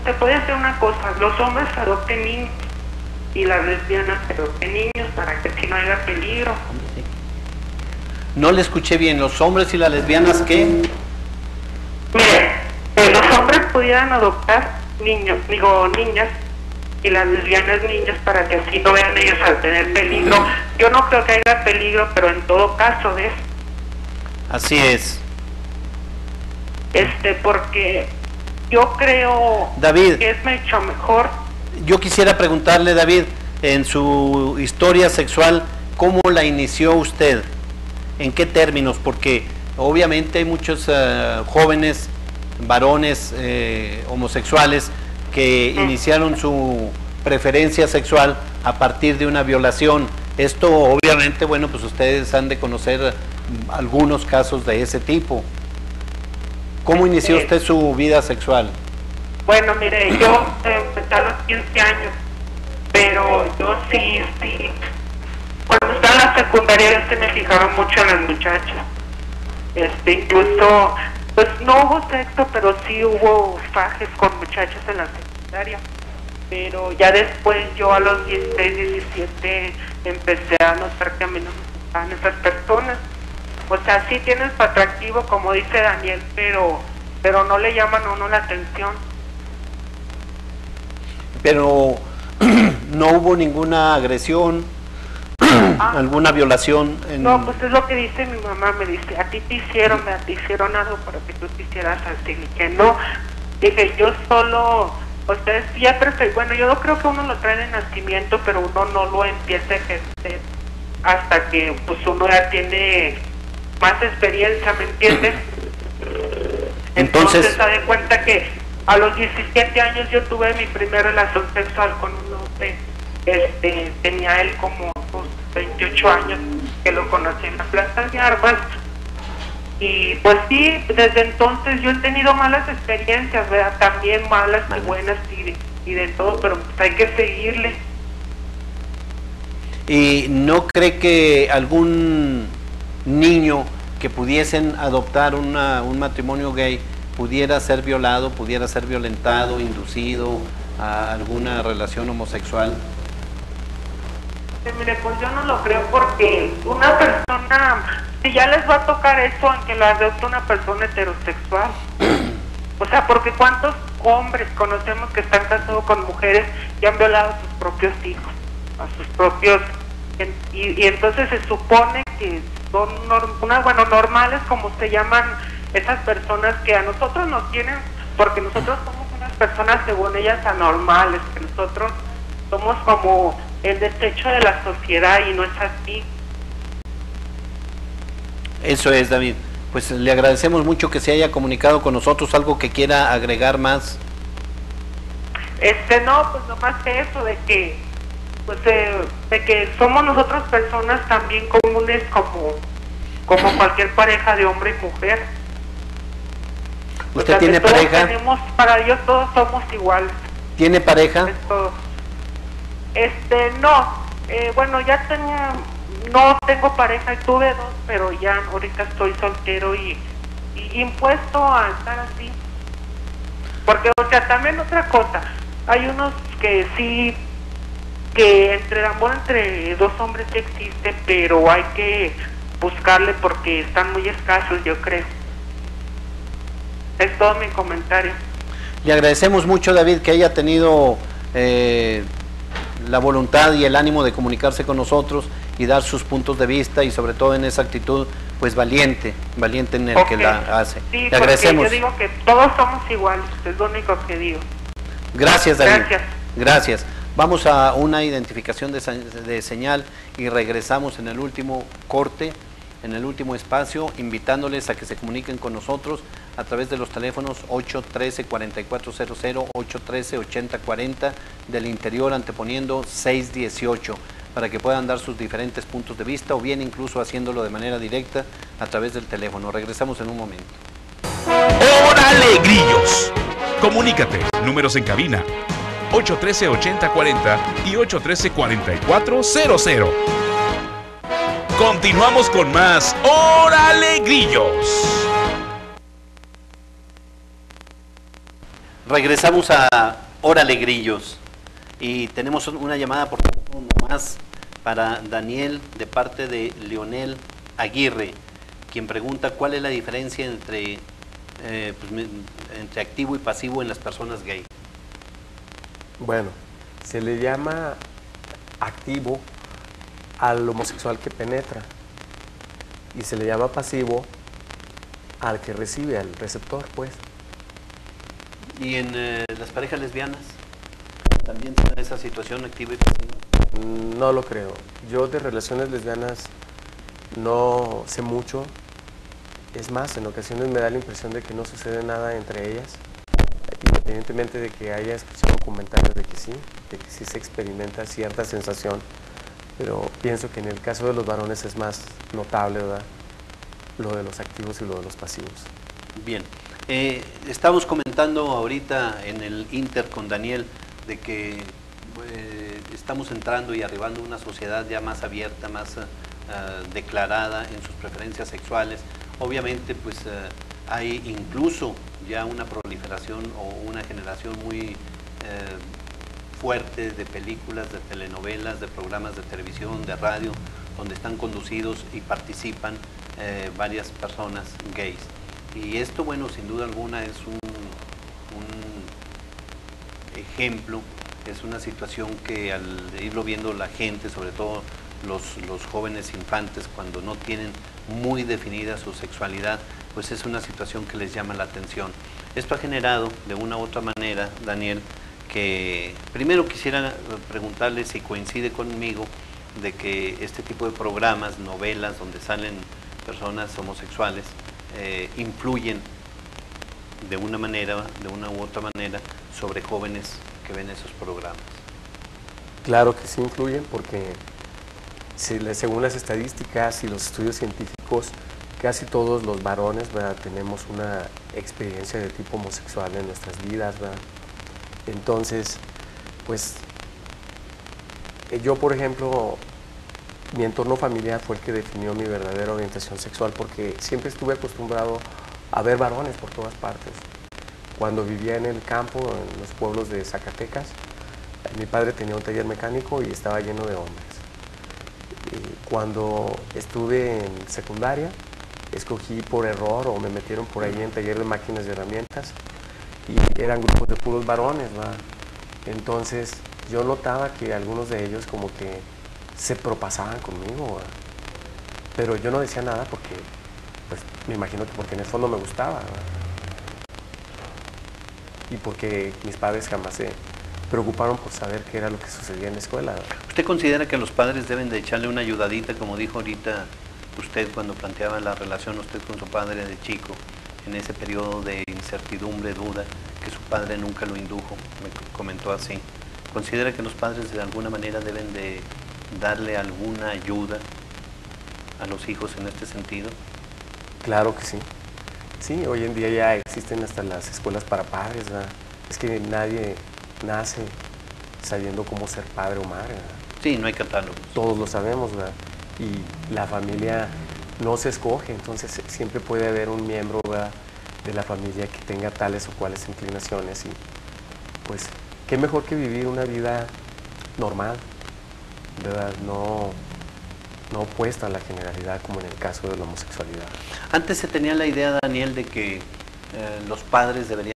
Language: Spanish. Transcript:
se puede hacer una cosa, los hombres adopten niños y las lesbianas adopten niños para que si no haya peligro. No le escuché bien, ¿los hombres y las lesbianas qué? Mire, los hombres pudieran adoptar niños, digo niñas, y las lesbianas niños para que así no vean ellos al tener peligro. Yo no creo que haya peligro, pero en todo caso, ¿ves? Así es. Porque yo creo, David, que es mucho mejor. Yo quisiera preguntarle, David, en su historia sexual, ¿cómo la inició usted? ¿En qué términos? Porque obviamente hay muchos jóvenes, varones homosexuales que iniciaron su preferencia sexual a partir de una violación. Esto obviamente, bueno, pues ustedes han de conocer algunos casos de ese tipo. ¿Cómo inició usted su vida sexual? Bueno, mire, yo empecé a los 15 años, pero yo sí, cuando estaba en la secundaria me fijaba mucho en las muchachas. Incluso, pues no hubo sexo, pero sí hubo fajes con muchachas en la secundaria. Pero ya después yo a los 16, 17 empecé a notar que a mí no me gustaban esas personas. O sea, sí tienen su atractivo, como dice Daniel, pero no le llaman a uno la atención. Pero no hubo ninguna agresión, alguna violación. No, pues es lo que dice mi mamá, me dice, a ti te hicieron algo para que tú te hicieras así, y que no. Dije, yo solo, ustedes ya perfecto. Bueno, yo no creo que uno lo trae de nacimiento, pero uno no lo empieza a ejercer hasta que pues uno ya tiene más experiencia, ¿me entiendes? Entonces se da cuenta que a los 17 años yo tuve mi primera relación sexual con un hombre. Tenía él como 28 años que lo conocí en la Plaza de Armas. Y pues sí, desde entonces yo he tenido malas experiencias, ¿verdad? También malas y buenas y de todo, pero pues hay que seguirle. ¿Y no cree que algún niño que pudiesen adoptar un matrimonio gay pudiera ser violado, pudiera ser violentado, inducido a alguna relación homosexual? Mire, pues yo no lo creo, porque una persona, si ya les va a tocar eso, aunque lo adopte una persona heterosexual. O sea, porque ¿cuántos hombres conocemos que están casados con mujeres y han violado a sus propios hijos, a sus propios... Y entonces se supone que son normales, como se llaman esas personas que a nosotros nos tienen, porque nosotros somos unas personas según ellas anormales, que nosotros somos como el desecho de la sociedad y no es así. Eso es, David. Pues le agradecemos mucho que se haya comunicado con nosotros. ¿Algo que quiera agregar más? No, pues nomás que eso, de que pues de que somos nosotros personas también comunes como cualquier pareja de hombre y mujer. ¿Usted tiene pareja? Para Dios todos somos iguales. ¿Tiene pareja? No, bueno, no tengo pareja, y tuve dos, pero ya ahorita estoy soltero y impuesto a estar así. Porque, o sea, también otra cosa, hay unos que sí, que entre el amor entre dos hombres sí existe, pero hay que buscarle porque están muy escasos, yo creo. Es todo mi comentario. Le agradecemos mucho, David, que haya tenido la voluntad y el ánimo de comunicarse con nosotros y dar sus puntos de vista, y sobre todo en esa actitud pues valiente en el que la hace. Sí, le agradecemos. Yo digo que todos somos iguales, es lo único que digo. Gracias, David. Gracias. Vamos a una identificación de señal y regresamos en el último corte, en el último espacio, invitándoles a que se comuniquen con nosotros a través de los teléfonos 813-4400, 813-8040 del interior, anteponiendo 618, para que puedan dar sus diferentes puntos de vista, o bien incluso haciéndolo de manera directa a través del teléfono. Regresamos en un momento. ¡Órale, grillos! Comunícate, números en cabina 813-8040 y 813-4400. Continuamos con más ¡Órale, grillos! Regresamos a Órale Grillos y tenemos una llamada por teléfono más para Daniel de parte de Leonel Aguirre, quien pregunta cuál es la diferencia entre, entre activo y pasivo en las personas gay. Bueno, se le llama activo al homosexual que penetra y se le llama pasivo al que recibe, al receptor, pues. ¿Y en las parejas lesbianas también se da esa situación activa y pasiva? No lo creo. Yo de relaciones lesbianas no sé mucho. Es más, en ocasiones me da la impresión de que no sucede nada entre ellas, independientemente de que haya escuchado comentarios de que sí se experimenta cierta sensación, pero pienso que en el caso de los varones es más notable, ¿verdad?, lo de los activos y lo de los pasivos. Bien, estamos comentando ahorita en el Inter con Daniel de que estamos entrando y arribando a una sociedad ya más abierta, más declarada en sus preferencias sexuales. Obviamente pues hay incluso ya una proliferación o una generación muy fuerte de películas, de telenovelas, de programas de televisión, de radio, donde están conducidos y participan varias personas gays. Y esto, bueno, sin duda alguna es un ejemplo, es una situación que al irlo viendo la gente, sobre todo los jóvenes infantes, cuando no tienen muy definida su sexualidad, pues es una situación que les llama la atención. Esto ha generado de una u otra manera, Daniel, que primero quisiera preguntarle si coincide conmigo de que este tipo de programas, novelas, donde salen personas homosexuales, influyen de una manera, de una u otra manera, sobre jóvenes que ven esos programas. Claro que sí influyen, porque según las estadísticas y los estudios científicos, casi todos los varones, ¿verdad?, tenemos una experiencia de tipo homosexual en nuestras vidas, ¿verdad? Entonces, pues, yo, por ejemplo, mi entorno familiar fue el que definió mi verdadera orientación sexual, porque siempre estuve acostumbrado a ver varones por todas partes. Cuando vivía en el campo, en los pueblos de Zacatecas, mi padre tenía un taller mecánico y estaba lleno de hombres. Y cuando estuve en secundaria, escogí por error o me metieron por ahí en taller de máquinas y herramientas y eran grupos de puros varones, ¿verdad? Entonces yo notaba que algunos de ellos como que se propasaban conmigo, ¿verdad? Pero yo no decía nada porque, pues me imagino que porque en el fondo me gustaba, ¿verdad? Y porque mis padres jamás se preocuparon por saber qué era lo que sucedía en la escuela, ¿verdad? ¿Usted considera que los padres deben de echarle una ayudadita, como dijo ahorita usted cuando planteaba la relación usted con su padre de chico, en ese periodo de incertidumbre, duda, que su padre nunca lo indujo, me comentó así? ¿Considera que los padres de alguna manera deben de darle alguna ayuda a los hijos en este sentido? Claro que sí. Sí, hoy en día ya existen hasta las escuelas para padres, ¿verdad? Es que nadie nace sabiendo cómo ser padre o madre, ¿verdad? Sí, no hay catálogos. Todos lo sabemos, ¿verdad? Y la familia no se escoge, entonces siempre puede haber un miembro, ¿verdad?, de la familia que tenga tales o cuales inclinaciones y pues qué mejor que vivir una vida normal, ¿verdad? No opuesta a la generalidad como en el caso de la homosexualidad. Antes se tenía la idea, Daniel, de que los padres deberían